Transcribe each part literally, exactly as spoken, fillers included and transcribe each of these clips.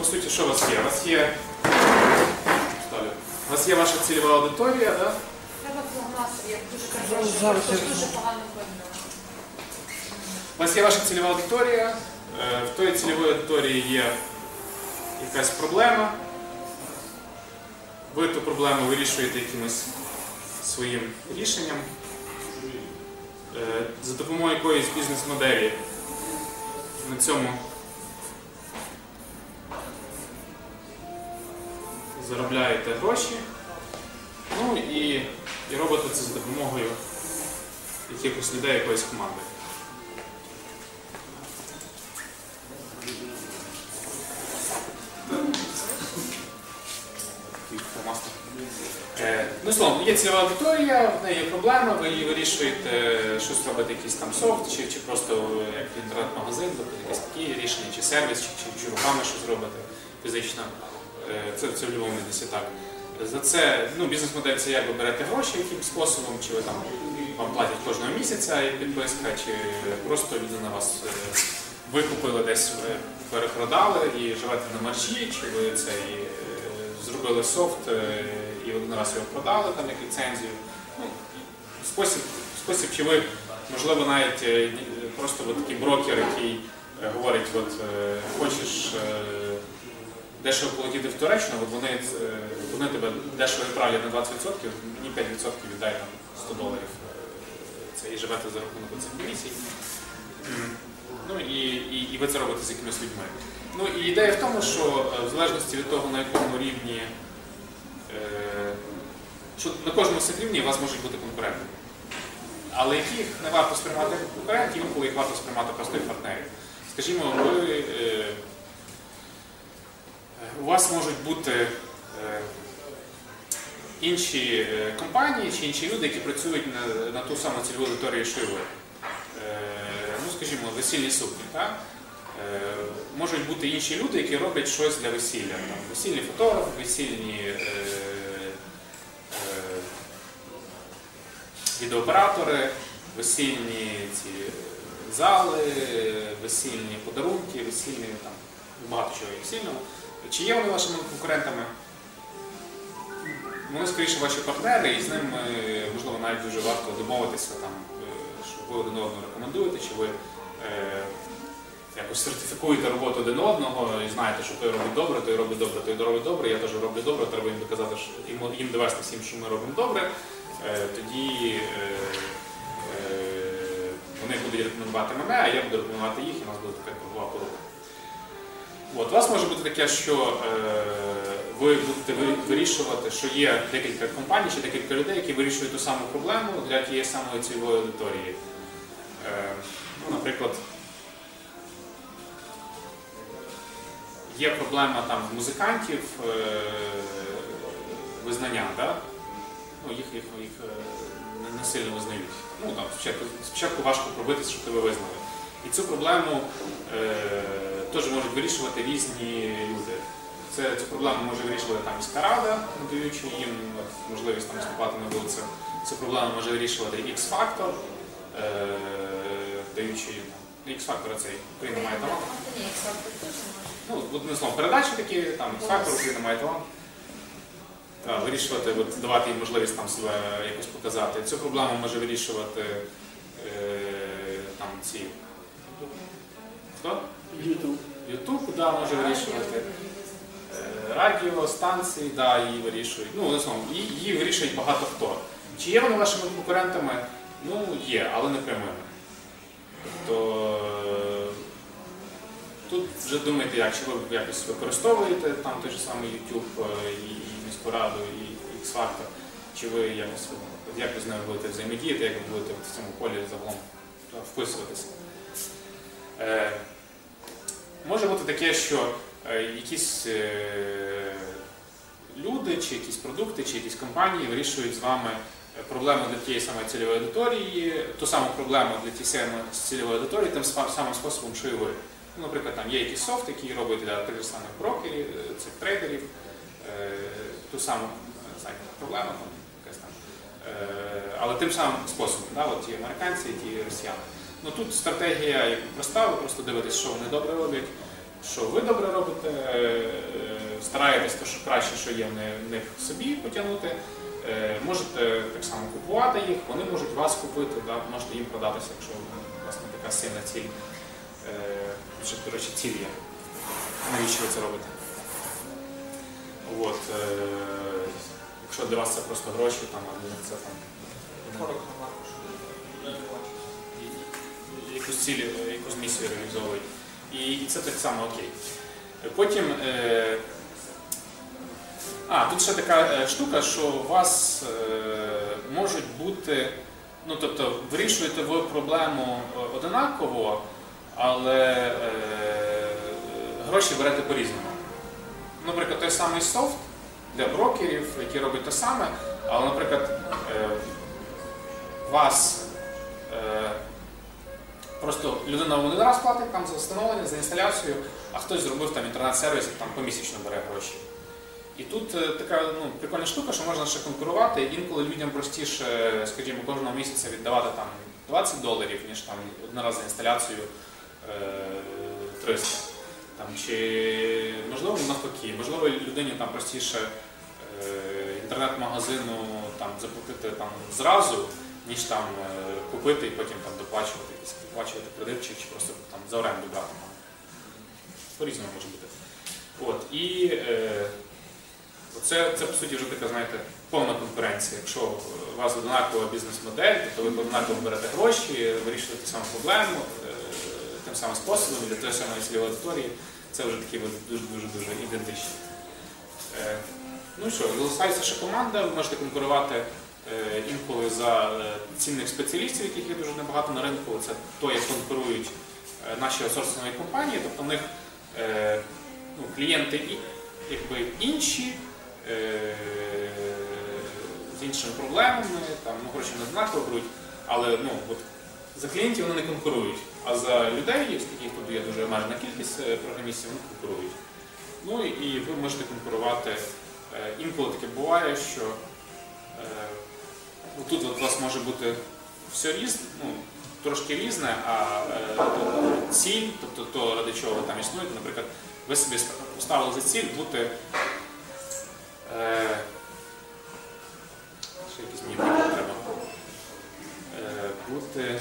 по суті, що у вас є? У вас є, у вас є ваша цільова аудиторія, так? Да? Треба погнати, як дуже кажу, дуже погано видно. У вас є ваша цільова аудиторія, в тої цільової аудиторії є якась проблема, ви ту проблему вирішуєте якимось своїм рішенням, за допомогою якоїсь бізнес-моделі на цьому заробляєте гроші, ну і, і робите це за допомогою якихось людей, якоїсь команди. Ну, словом, є цільова аудиторія, в неї є проблема, ви її вирішуєте, щось робите, якийсь там софт, чи, чи просто як інтернет-магазин, тобто якісь такі рішення, чи сервіс, чи, чи, чи руками щось робите фізично. Це, це в будь-якому бізнесі так. За це, ну, бізнес-модель це як ви берете гроші якимось способом, чи ви там вам платять кожного місяця як підписка, чи просто людина вас викупили десь, перепродали і живете на маржі, чи ви це і зробили софт і один раз його продали там як ліцензію. Ну, спосіб, спосіб, чи ви, можливо, навіть просто от такий брокер, який говорить, от хочеш дешево полетіти в Туреччину, от вони, вони тебе дешево відправлять на двадцять відсотків, мені п'ять відсотків віддай там сто доларів. Це і живете за рахунок цих комісій. Ну і, і, і ви це робите з якимись людьми. Ну і ідея в тому, що в залежності від того, на якому рівні, що на кожному з цих рівнів у вас можуть бути конкуренти. Але яких не варто сприймати як конкурентів, інколи їх варто сприймати просто як партнерів. Скажімо, ви, у вас можуть бути інші компанії чи інші люди, які працюють на, на ту саму цільову аудиторію, що і ви. Ну, скажімо, весільні сукні. Так? Можуть бути інші люди, які роблять щось для весілля. Там, весільні фотографи, весільні е, е, відеооператори, весільні ці зали, весільні подарунки, весільні, там, багато чого весільного. Чи є вони вашими конкурентами? Вони, скоріше, ваші партнери, і з ними, можливо, навіть дуже варто домовитися, там, що ви один одного рекомендуєте, чи ви е, якось сертифікуєте роботу один одного і знаєте, що той робить добре, той робить добре, той робить добре, я теж роблю добре, треба їм доказати, що їм, їм довести всім, що ми робимо добре, е, тоді е, е, вони будуть рекомендувати мене, а я буду рекомендувати їх, і у нас буде така кругова порука. От, у вас може бути таке, що е, ви будете вирішувати, що є декілька компаній чи декілька людей, які вирішують ту саму проблему для тієї самої цільової аудиторії. Е, ну, наприклад, є проблема там музикантів, е, визнання, да? Ну, їх, їх, їх не, не сильно визнають. Ну, там, спочатку, спочатку важко пробитися, щоб тебе визнали. І цю проблему е, теж можуть вирішувати різні люди. Це, цю проблему може вирішувати там міська рада, надаючи їм можливість там виступати на вулиці. Цю проблему може вирішувати X-Factor, е, даючи їм. X-Factor цей Україна має талант. Ні, X-Factor теж може. Ну, одним словом, передачі такі, там X-Factor, Україна має талант. Так, вирішувати, от, давати їм можливість там себе якось показати. Цю проблему може вирішувати е, там ці. Хто? YouTube. YouTube, да, може вирішувати. Радіо, станції, да, її вирішують. Ну, в основному, її вирішують багато хто. Чи є вони вашими конкурентами? Ну, є, але не прямими. Тобто, тут вже думайте, як, чи ви якось використовуєте там той же самий YouTube, і міську раду, і X-Factor, чи ви якось, як ви з ними будете взаємодіяти, як ви будете в цьому полі загалом вписуватися. Е, може бути таке, що е, якісь е, люди, чи якісь продукти, чи якісь компанії вирішують з вами проблему для тієї самої цільової аудиторії, ту саму проблему для тієї самої цільової аудиторії тим самим способом, що і ви. Ну, наприклад, там є якийсь софт, який робить для тих самих брокерів, цих трейдерів, е, ту саму знаєте, проблему, там, якась там, е, але тим самим способом, да, от ті американці, ті росіяни. Ну, тут стратегія проста, ви просто дивитесь, що вони добре роблять, що ви добре робите, стараєтесь то, що краще, що є в ни- в них собі потягнути, е, можете так само купувати їх, вони можуть вас купити, да, можете їм продатися, якщо у вас не така сильна ціль. Е, що, до речі, ціль є. Навіщо ви це робите? От, е, якщо для вас це просто гроші, там, а для них це там. і- і- Якусь ціль, якусь місію реалізовують. І, і це так само окей. Потім. Е, а, тут ще така е, штука, що у вас е, можуть бути, ну тобто вирішуєте ви проблему одинаково, але е, гроші берете по-різному. Наприклад, той самий софт для брокерів, які роблять те саме, але, наприклад, е, вас е, просто людина один раз платить там за встановлення, за інсталяцію, а хтось зробив там інтернет-сервіс і там помісячно бере гроші. І тут е, така ну, прикольна штука, що можна ще конкурувати. Інколи людям простіше, скажімо, кожного місяця віддавати там двадцять доларів, ніж там один раз за інсталяцію е, триста. Там, чи можливо навпаки, можливо людині там простіше е, інтернет-магазину там, заплатити там, зразу, ніж там е, купити і потім там, доплачувати, якісь, доплачувати кредит, чи, чи просто там, за оренду брати. По-різному може бути. От, і е, це, це, по суті, вже така, знаєте, повна конкуренція. Якщо у вас однакова бізнес-модель, то ви однаково берете гроші, вирішуєте ту саму проблему, е, тим самим способом, для тої самої цільової аудиторії, це вже такі дуже-дуже ідентичні. Е, ну що, залишається ще команда, ви можете конкурувати е, інколи за е, цінних спеціалістів, яких є дуже небагато на ринку. Це то, як конкурують е, наші аутсорсингові компанії, тобто в них е, ну, клієнти і, якби, інші, е, з іншими проблемами, там, ну, гроші не однаково беруть, але ну, от, за клієнтів вони не конкурують, а за людей, яких тут є дуже обмежена кількість програмістів, вони конкурують. Ну і ви можете конкурувати. Інколи таке буває, що ну, тут от у вас може бути все різне, ну, трошки різне, а ціль, тобто то, ради чого ви там існуєте, наприклад, ви собі поставили за ціль бути е, ще якісь мені треба е, бути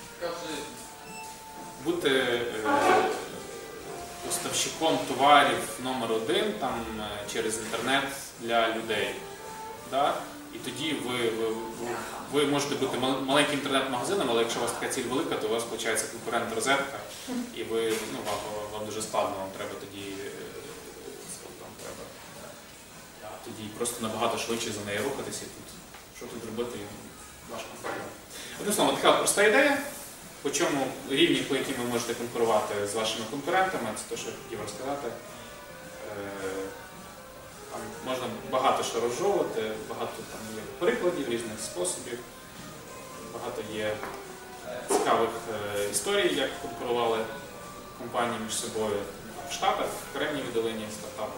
бути е, поставщиком товарів номер один там, через інтернет для людей. Да? І тоді ви, ви, ви, ви можете бути маленьким інтернет-магазином, але якщо у вас така ціль велика, то у вас виходить конкурент-розетка, і ви, ну, вам, вам дуже складно, вам треба тоді, там, треба, а тоді просто набагато швидше за нею рухатися. І тут, що тут робити, важко. Одним словом, така проста ідея. По чому рівні, по яким ви можете конкурувати з вашими конкурентами, це те, що я хотів розказати. Там можна багато що розжовувати, багато там є прикладів, різних способів, багато є цікавих історій, як конкурували компанії між собою в Штатах, в окремій віддалині стартапу.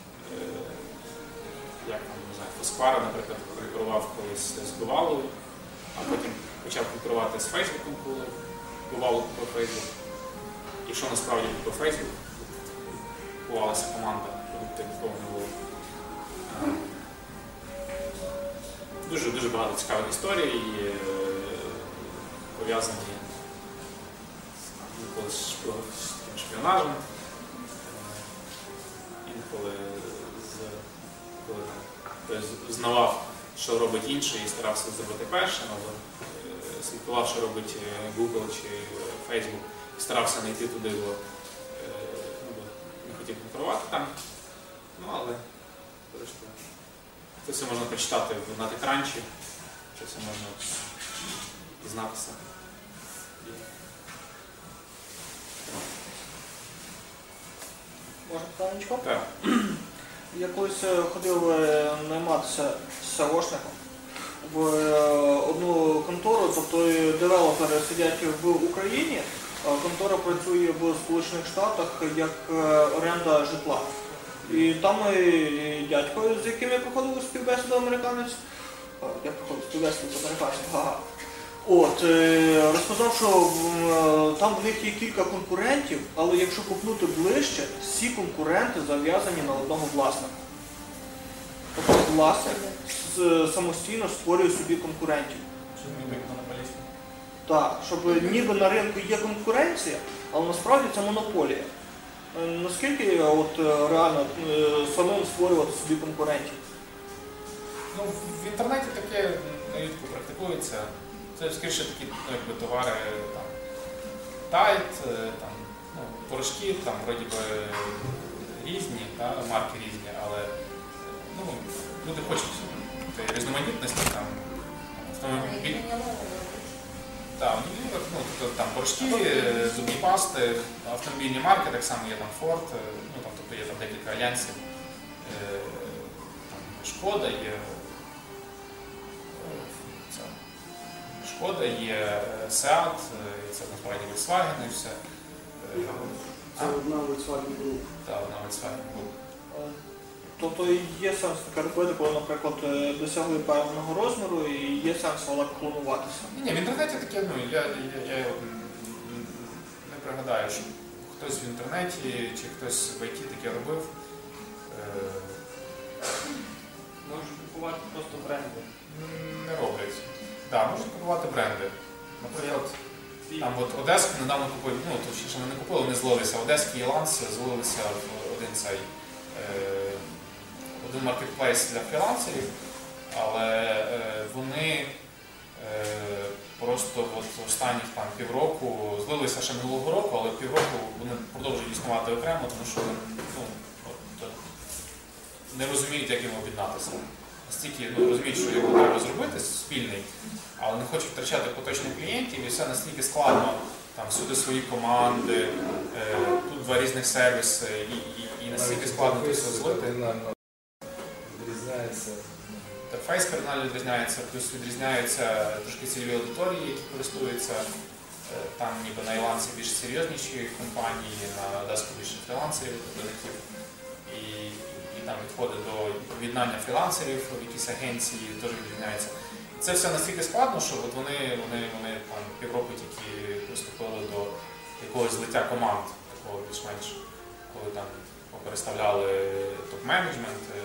Як там, не знаю, Foursquare, наприклад, конкурував колись з Google, а потім почав конкурувати з Фейсбуком, коли Google купив Facebook. І що насправді купив Facebook, купувалася команда, продукти нікого не було. Дуже-дуже багато цікавих історій, пов'язані інколи з шпіонажем, інколи з, коли хтось знавав, що робить інший і старався зробити першим, або слідкував, що робить Google чи Facebook, і старався не йти туди, бо ну, не хотів конкурувати там. Ну, але це все можна прочитати на TechCrunch, це все можна дізнатися. Можна питаннячко? Так. Я колись ходив найматися сеошником в одну контору, тобто девелопери сидять в Україні, а контора працює в Сполучених Штатах як оренда житла. І там і дядько, з яким я проходив співбесіду, американець, я проходив співбесіду з американцем, ага. От, е, розказав, що е, там в них є кілька конкурентів, але якщо копнути ближче, всі конкуренти зав'язані на одного власника. Тобто власник з- самостійно створює собі конкурентів. Так, щоб ніби на ринку є конкуренція, але насправді це монополія. Е, Наскільки от, е, реально е, самим створювати собі конкурентів? Ну, в інтернеті таке нерідко практикується. Це скоріше такі ну, якби, товари там, тайт, там, ну, порошки, там вроді би різні, та, марки різні, але ну, люди хочуть тієї різноманітності, там, автомобіль. Так, ну, тобто, там порошки, зубні пасти, автомобільні марки, так само є там Ford, ну, там, тобто є там декілька альянсів, е, там, Шкода є. Це, Шкода, є Seat, це насправді Volkswagen і все. Це одна Volkswagen Group. Так, одна Volkswagen Group. Е, Тобто є сенс таке робити, коли, наприклад, е, досягли певного розміру і є сенс але клонуватися. Ні, ні, в інтернеті таке, ну, я, я, я от не пригадаю, що хтось в інтернеті чи хтось в ай ті таке робив. Е, Можуть купувати просто бренди. Не роблять. Так, да, можуть купувати бренди. Наприклад, там от Одеску недавно купили, ну, точніше ми не купили, вони злилися. Одеський і Ланс злилися в один цей е, один маркетплейс для фрілансерів, але е, вони е, просто от останніх там півроку злилися ще минулого року, але півроку вони продовжують існувати окремо, тому що ну, от, не розуміють, як їм об'єднатися. Настільки ну, розуміють, що його треба зробити спільний, але не хочуть втрачати поточних клієнтів, і все настільки складно, там всюди свої команди, е, тут два різних сервіси, і, і, і настільки складно це все злити. Відрізняється. Фейс кардинально відрізняється, плюс відрізняються трошки цільові аудиторії, які користуються. Е, Там ніби на Ілансі більш серйозніші компанії, на Одеску більше фрілансерів, виробників. І, і там відходить до об'єднання фрілансерів в якісь агенції, теж відрізняється. Це все настільки складно, що от вони, вони, вони там, півроку тільки приступили до якогось злиття команд, такого більш-менш, коли там переставляли топ-менеджмент е,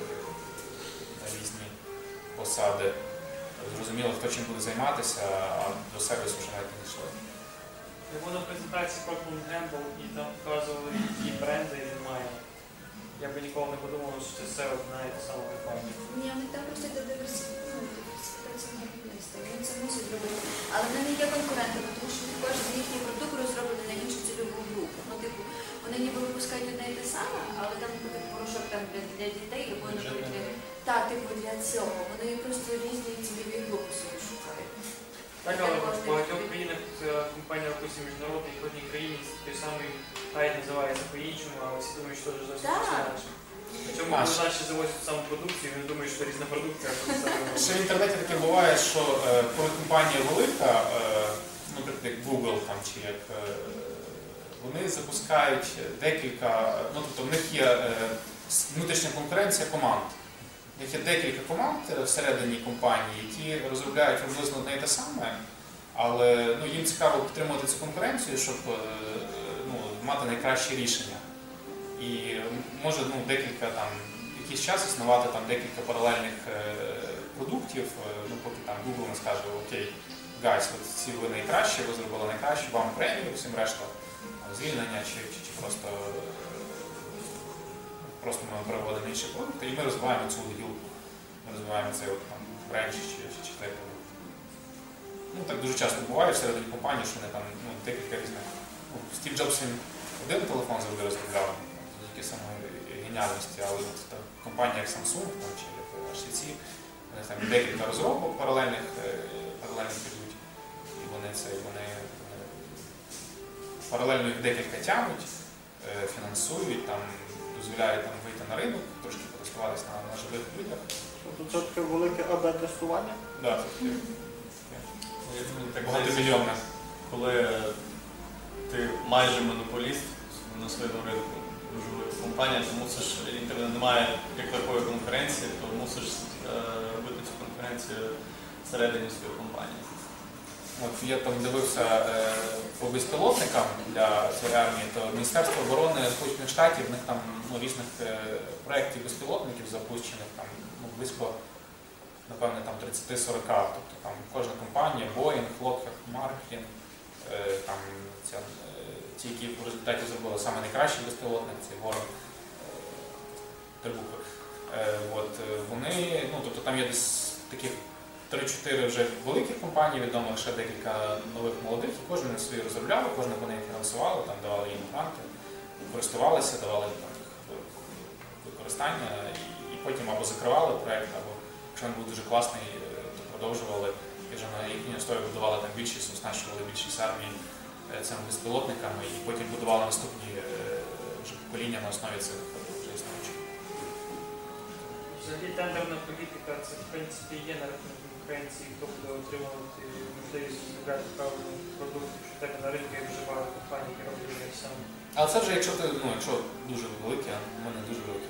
на різні посади. Зрозуміло, хто чим буде займатися, а до сервісу вже навіть не йшли. Я був на презентації Procter Gamble і там показували, які бренди він має. Я би ніколи не подумав, що це все одна і та сама компанія. Ні, вони там просто йде диверсифікація виробництва, він це мусить робити. Але вони не є конкурентами, тому що кожен їхній продукт розроблений на іншу цільову групу. Ну, типу, вони ніби випускають одне і те саме, але там буде порошок там для, для дітей, або наприклад, для... Так, типу для цього. Вони просто різні цільові групи собі шукають. Так, але в багатьох країнах е, компанія допустим, міжнародна, і в одній країні той самий хайт називається по-іншому, а всі думають, що це зовсім Так. щось інакше. Причому Маш. вони наші завозять ту саму продукцію, вони думають, що це різна продукція, а це саме. Ще в інтернеті таке буває, що е, коли компанія велика, е, наприклад, як Google там, чи як е, вони запускають декілька, ну тобто в них є е, внутрішня конкуренція команд. В них є декілька команд всередині компанії, які розробляють приблизно одне і те саме, але ну, їм цікаво підтримувати цю конкуренцію, щоб е, ну, мати найкраще рішення. І може ну, декілька там, якийсь час існувати там декілька паралельних е, продуктів, е, ну поки там Google не скаже, окей, гайс, от ці ви найкраще, ви зробили найкраще, вам премію, всім решта там, звільнення чи, чи, чи просто, е, просто ми переводимо інші продукти і ми розвиваємо цю гілку, ми розвиваємо цей от, там, бренч чи, чи, чи цей продукт. Ну так дуже часто буває всередині компанії, що вони там ну, декілька різних. Ну, Стів Джобс він один телефон завжди розробляв. Тільки самої геніальності, але от та компанія як Samsung там, чи як ейч ті сі, вони там декілька розробок паралельних, паралельних ідуть, і вони це, вони, вони паралельно їх декілька тягнуть, фінансують, там, дозволяють там, вийти на ринок, трошки користуватися на, на живих людях. Тобто це таке велике ей бі тестування? Да, це таке багатомільйонне. Коли ти майже монополіст на своєму ринку, дуже велика компанія, то мусиш, інтернет немає як такої конкуренції, то мусиш е, робити цю конкуренцію всередині своєї компанії. От я там дивився е, по безпілотникам для цієї армії, то Міністерство оборони Сполучених Штатів, в них там ну, різних е, проєктів безпілотників запущених там ну, близько, напевне, там тридцять-сорок. Тобто там кожна компанія, Boeing, Lockheed Martin, е, там ця, е, ті, які в результаті зробили саме найкращий безпілотник, цей ворог три букви. Е, от, е, вони, ну, тобто там є десь таких три-чотири вже великих компаній, відомих, ще декілька нових молодих, і кожен свої розробляли, кожна вони їх фінансувала, там давали їм гранти, користувалися, давали там, їх використання, і, і потім або закривали проєкт, або якщо він був дуже класний, то продовжували і вже на їхній основі будували там більшість, оснащували більшість армії цими безпілотниками, і потім будували наступні вже покоління на основі цих вже існуючих. Взагалі тендерна політика, це в принципі є на рахунок конкуренції, хто буде отримувати можливість розробляти правильний продукт, що в тебе на ринку є дуже багато компаній, які роблять те саме. Але це вже якщо ти, ну, якщо дуже велике, а в мене дуже велике